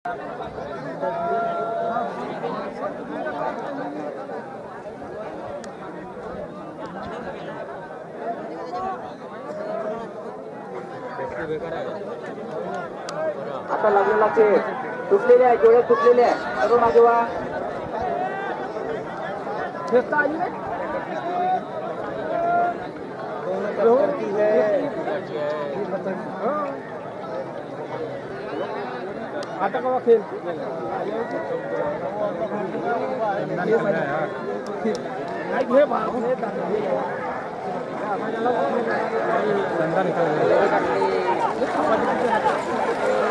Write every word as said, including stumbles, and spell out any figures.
आता लागलेला खेळ तुटलेले आहे, डोळे तुटलेले आहे. तरुण मागे वा. आता का खेळ घे भाव संदा निकाल